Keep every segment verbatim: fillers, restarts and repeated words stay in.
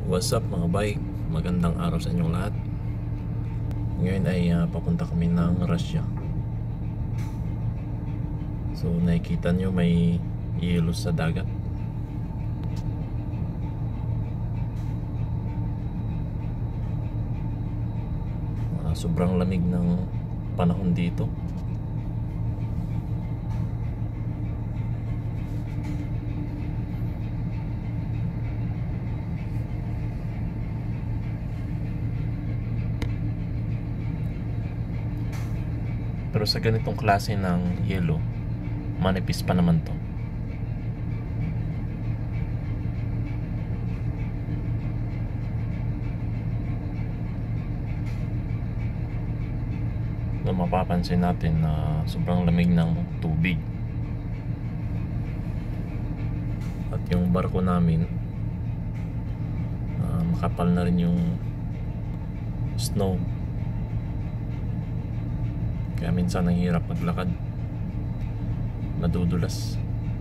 What's up mga bay? Magandang araw sa inyong lahat. Ngayon ay uh, papunta kami ng Russia. So nakikita nyo may yelo sa dagat. uh, Sobrang lamig ng panahon dito. Pero sa ganitong klase ng yelo, manipis pa naman to. Na mapapansin natin na sobrang lamig ng tubig. At yung barko namin, uh, makapal na rin yung snow. Kaya minsan ang hirap maglakad, nadudulas.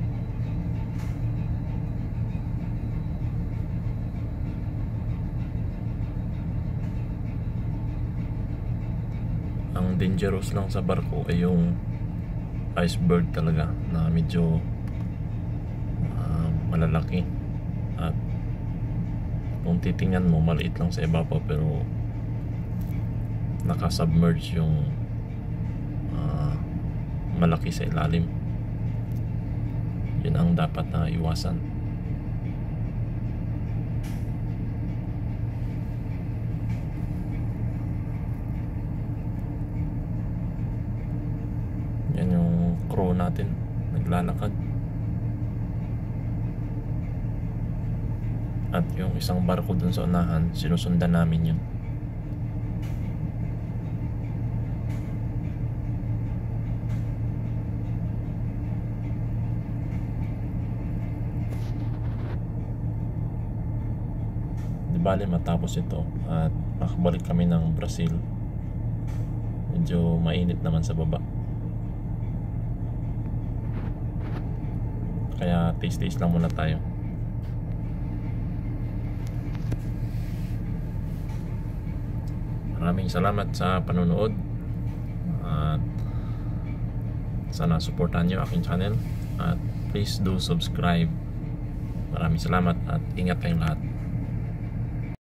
Ang dangerous lang sa barko ay yung iceberg talaga, na medyo uh, malalaki. At kung titingnan mo, maliit lang sa ibabaw pero nakasubmerge yung malaki sa ilalim. Yun ang dapat na iwasan. Yan yung crew natin, naglalakad. At yung isang barko dun sa unahan, sinusundan namin yun. Bale matapos ito at makabalik kami ng Brazil, medyo mainit naman sa baba, kaya taste taste lang muna tayo. Maraming salamat sa panonood at sana supportan nyo aking channel at please do subscribe. Maraming salamat at ingat kayong lahat.